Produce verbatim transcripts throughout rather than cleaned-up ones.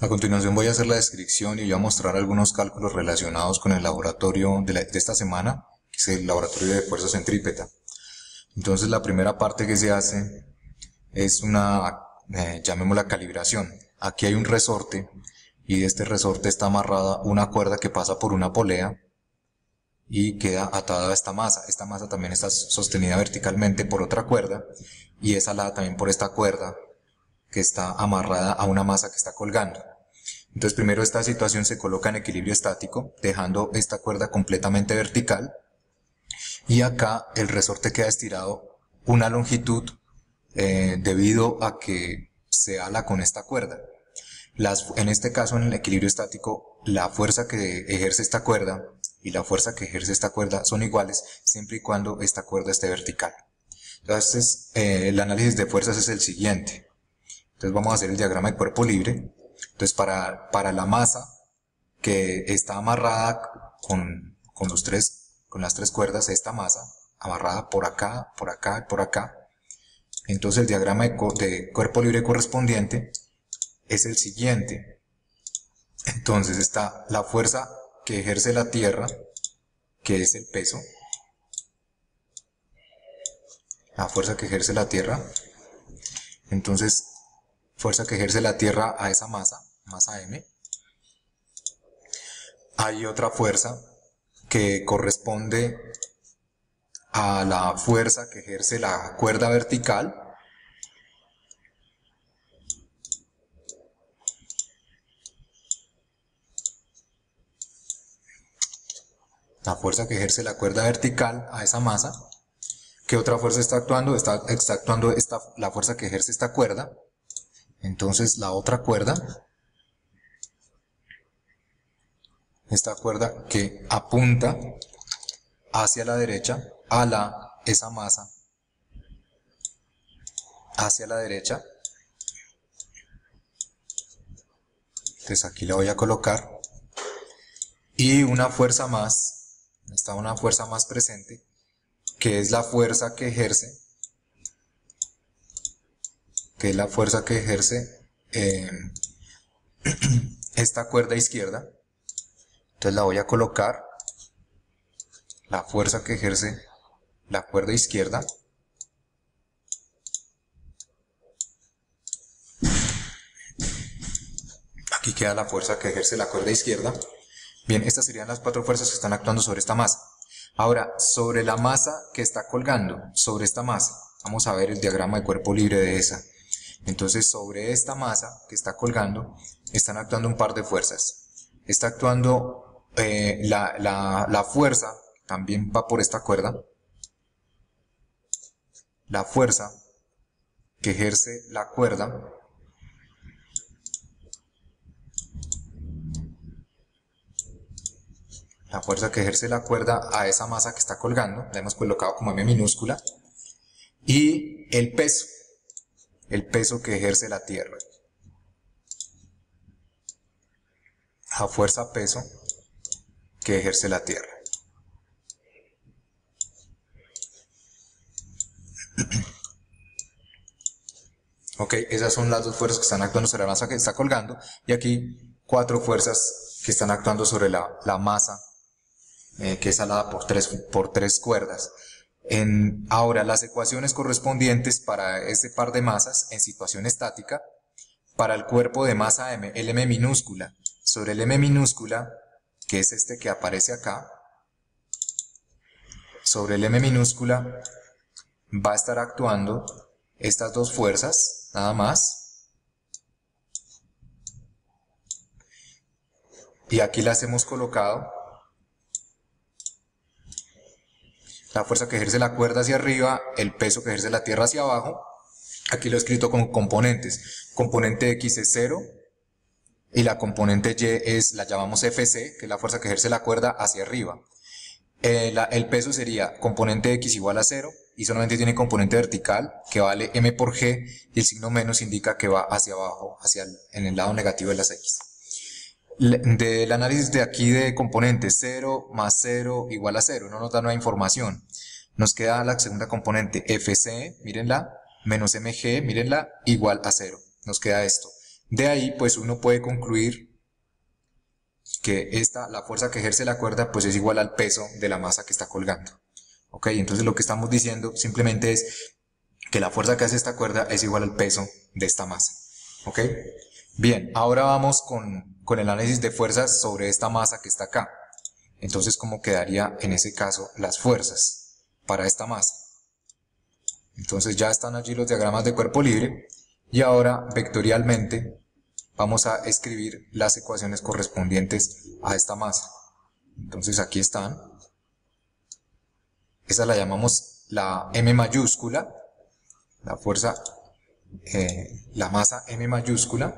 A continuación voy a hacer la descripción y voy a mostrar algunos cálculos relacionados con el laboratorio de, la, de esta semana, que es el laboratorio de fuerza centrípeta. Entonces la primera parte que se hace es una, eh, llamémosla calibración. Aquí hay un resorte y de este resorte está amarrada una cuerda que pasa por una polea y queda atada a esta masa. Esta masa también está sostenida verticalmente por otra cuerda y es alada también por esta cuerda que está amarrada a una masa que está colgando. Entonces primero esta situación se coloca en equilibrio estático, dejando esta cuerda completamente vertical, y acá el resorte queda estirado una longitud eh, debido a que se ala con esta cuerda. Las, en este caso, en el equilibrio estático, la fuerza que ejerce esta cuerda y la fuerza que ejerce esta cuerda son iguales siempre y cuando esta cuerda esté vertical. Entonces eh, el análisis de fuerzas es el siguiente. Entonces vamos a hacer el diagrama de cuerpo libre. Entonces para, para la masa que está amarrada con, con, los tres, con las tres cuerdas, esta masa amarrada por acá, por acá y por acá, entonces el diagrama de, de cuerpo libre correspondiente es el siguiente. Entonces está la fuerza que ejerce la Tierra, que es el peso, la fuerza que ejerce la Tierra, entonces fuerza que ejerce la Tierra a esa masa, masa M. Hay otra fuerza que corresponde a la fuerza que ejerce la cuerda vertical, la fuerza que ejerce la cuerda vertical a esa masa. ¿Qué otra fuerza está actuando? Está, está actuando esta, la fuerza que ejerce esta cuerda. Entonces la otra cuerda, esta cuerda que apunta hacia la derecha, a la, esa masa, hacia la derecha. Entonces aquí la voy a colocar. Y una fuerza más, está una fuerza más presente, que es la fuerza que ejerce, que es la fuerza que ejerce eh, esta cuerda izquierda. Entonces la voy a colocar, la fuerza que ejerce la cuerda izquierda. Aquí queda la fuerza que ejerce la cuerda izquierda. Bien, estas serían las cuatro fuerzas que están actuando sobre esta masa. Ahora, sobre la masa que está colgando, sobre esta masa, vamos a ver el diagrama de cuerpo libre de esa. Entonces, sobre esta masa que está colgando, están actuando un par de fuerzas. Está actuando eh, la, la, la fuerza, también va por esta cuerda. La fuerza que ejerce la cuerda la fuerza que ejerce la cuerda a esa masa que está colgando, la hemos colocado como M minúscula, y el peso, el peso que ejerce la Tierra. La fuerza peso que ejerce la Tierra. Ok, esas son las dos fuerzas que están actuando sobre la masa que está colgando, y aquí cuatro fuerzas que están actuando sobre la, la masa eh, que es alada por tres, por tres cuerdas. En, ahora, las ecuaciones correspondientes para ese par de masas en situación estática, para el cuerpo de masa M, el M minúscula, sobre el M minúscula, que es este que aparece acá, sobre el M minúscula va a estar actuando estas dos fuerzas, nada más, y aquí las hemos colocado. La fuerza que ejerce la cuerda hacia arriba, el peso que ejerce la Tierra hacia abajo. Aquí lo he escrito con componentes. Componente X es cero y la componente Y es, la llamamos F C, que es la fuerza que ejerce la cuerda hacia arriba. Eh, la, el peso sería componente X igual a cero y solamente tiene componente vertical que vale M por G, y el signo menos indica que va hacia abajo, hacia el, en el lado negativo de las X. Del análisis de aquí de componentes, cero más cero igual a cero, no nos da nueva información. Nos queda la segunda componente, F C, mírenla, menos M G, mírenla, igual a cero. Nos queda esto. De ahí pues uno puede concluir que esta, la fuerza que ejerce la cuerda pues es igual al peso de la masa que está colgando. Ok, entonces lo que estamos diciendo simplemente es que la fuerza que hace esta cuerda es igual al peso de esta masa. Ok, bien, ahora vamos con, con el análisis de fuerzas sobre esta masa que está acá. Entonces, ¿cómo quedaría en ese caso las fuerzas para esta masa? Entonces ya están allí los diagramas de cuerpo libre y ahora vectorialmente vamos a escribir las ecuaciones correspondientes a esta masa. Entonces aquí están. Esa la llamamos la M mayúscula, la fuerza, eh, la masa M mayúscula.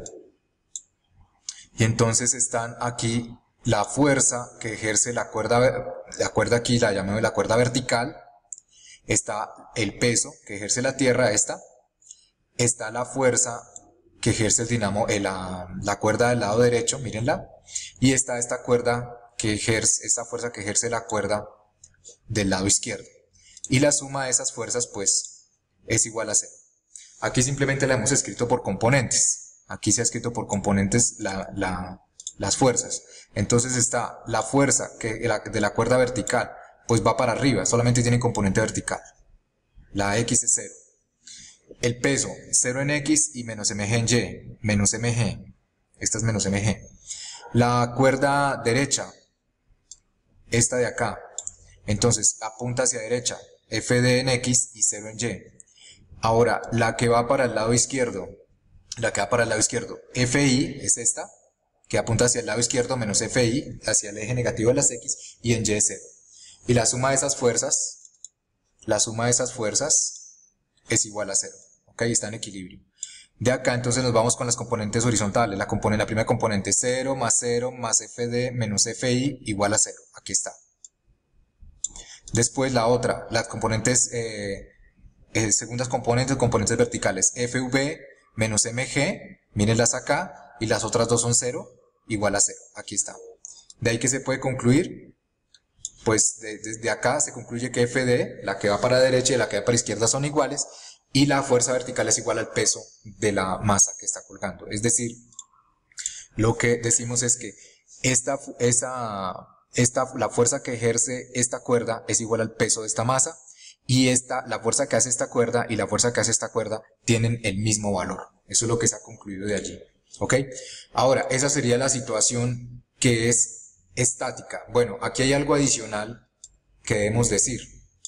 Y entonces están aquí la fuerza que ejerce la cuerda, la cuerda aquí la llamamos la cuerda vertical. Está el peso que ejerce la tierra, esta. Está la fuerza que ejerce el dinamo, eh, la, la cuerda del lado derecho, mírenla. Y está esta cuerda que ejerce, esta fuerza que ejerce la cuerda del lado izquierdo. Y la suma de esas fuerzas, pues, es igual a cero. Aquí simplemente la hemos escrito por componentes. Aquí se ha escrito por componentes la, la, las fuerzas. Entonces está la fuerza que, la, de la cuerda vertical, pues va para arriba, solamente tiene componente vertical. La X es cero. El peso, cero en X y menos mg en Y, menos mg. Esta es menos mg. La cuerda derecha, esta de acá, entonces apunta hacia derecha, Fd en X y cero en Y. Ahora, la que va para el lado izquierdo, la que va para el lado izquierdo, Fi es esta, que apunta hacia el lado izquierdo, menos Fi, hacia el eje negativo de las X, y en Y es cero. Y la suma de esas fuerzas, la suma de esas fuerzas es igual a cero. Ok, está en equilibrio. De acá entonces nos vamos con las componentes horizontales. La, componente, la primera componente cero más cero más Fd menos Fi igual a cero. Aquí está. Después la otra, las componentes, eh, eh, segundas componentes, componentes verticales. Fv menos mg, mírenlas acá, y las otras dos son cero, igual a cero. Aquí está. De ahí que se puede concluir. Pues de, desde acá se concluye que Fd, la que va para la derecha y la que va para la izquierda son iguales, y la fuerza vertical es igual al peso de la masa que está colgando. Es decir, lo que decimos es que esta, esa, esta, la fuerza que ejerce esta cuerda es igual al peso de esta masa, y esta, la fuerza que hace esta cuerda y la fuerza que hace esta cuerda tienen el mismo valor. Eso es lo que se ha concluido de allí. ¿Ok? Ahora, esa sería la situación que es estática. Bueno, aquí hay algo adicional que debemos decir.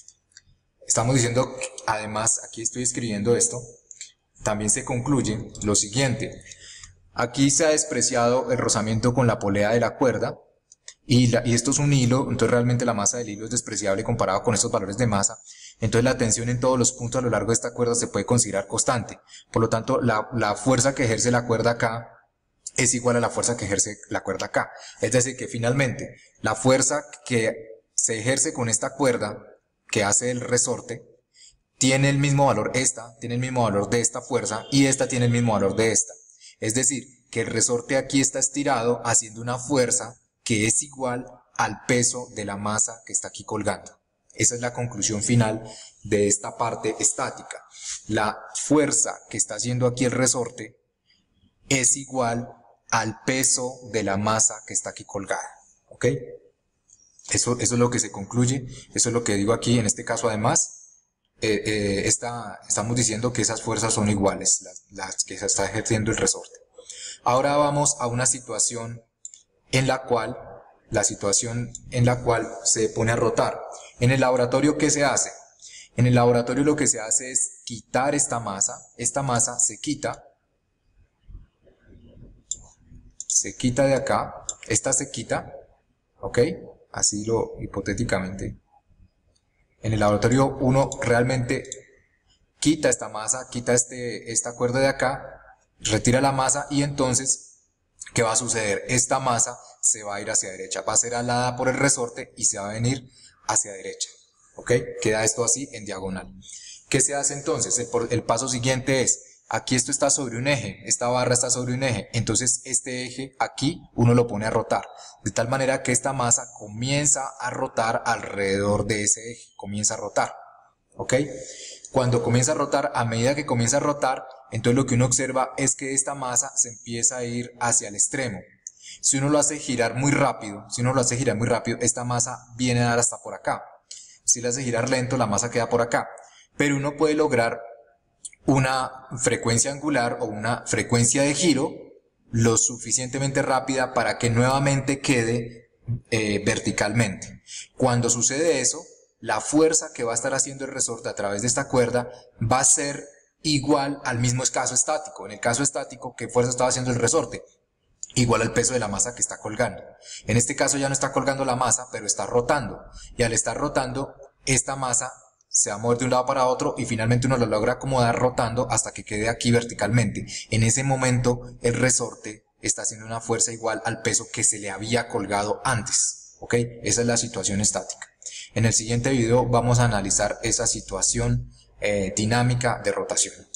Estamos diciendo, además, aquí estoy escribiendo esto, también se concluye lo siguiente. Aquí se ha despreciado el rozamiento con la polea de la cuerda, y, la, y esto es un hilo, entonces realmente la masa del hilo es despreciable comparado con estos valores de masa. Entonces la tensión en todos los puntos a lo largo de esta cuerda se puede considerar constante. Por lo tanto, la, la fuerza que ejerce la cuerda acá es igual a la fuerza que ejerce la cuerda acá. Es decir, que finalmente la fuerza que se ejerce con esta cuerda que hace el resorte tiene el mismo valor, esta tiene el mismo valor de esta fuerza y esta tiene el mismo valor de esta. Es decir, que el resorte aquí está estirado haciendo una fuerza que es igual al peso de la masa que está aquí colgando. Esa es la conclusión final de esta parte estática. La fuerza que está haciendo aquí el resorte es igual al peso de la masa que está aquí colgada. ¿Ok? Eso, eso es lo que se concluye, eso es lo que digo aquí. En este caso, además, eh, eh, está, estamos diciendo que esas fuerzas son iguales, las, las que se está ejerciendo el resorte. Ahora vamos a una situación en la cual, la situación en la cual se pone a rotar. En el laboratorio, ¿qué se hace? En el laboratorio lo que se hace es quitar esta masa, esta masa se quita, se quita de acá, esta se quita, ¿ok? Así lo hipotéticamente. En el laboratorio uno realmente quita esta masa, quita este, esta cuerda de acá, retira la masa y entonces, ¿qué va a suceder? Esta masa se va a ir hacia derecha, va a ser alada por el resorte y se va a venir hacia derecha, ¿ok? Queda esto así en diagonal. ¿Qué se hace entonces? El, el paso siguiente es, aquí esto está sobre un eje, esta barra está sobre un eje, entonces este eje aquí uno lo pone a rotar, de tal manera que esta masa comienza a rotar alrededor de ese eje, comienza a rotar, ¿ok? Cuando comienza a rotar, a medida que comienza a rotar, entonces lo que uno observa es que esta masa se empieza a ir hacia el extremo. Si uno lo hace girar muy rápido, si uno lo hace girar muy rápido, esta masa viene a dar hasta por acá. Si lo hace girar lento, la masa queda por acá. Pero uno puede lograr una frecuencia angular o una frecuencia de giro lo suficientemente rápida para que nuevamente quede eh, verticalmente. Cuando sucede eso, la fuerza que va a estar haciendo el resorte a través de esta cuerda va a ser igual al mismo caso estático. En el caso estático, ¿qué fuerza estaba haciendo el resorte? Igual al peso de la masa que está colgando. En este caso ya no está colgando la masa, pero está rotando. Y al estar rotando, esta masa se va a mover de un lado para otro y finalmente uno lo logra acomodar rotando hasta que quede aquí verticalmente. En ese momento, el resorte está haciendo una fuerza igual al peso que se le había colgado antes. ¿Ok? Esa es la situación estática. En el siguiente video vamos a analizar esa situación eh, dinámica de rotación.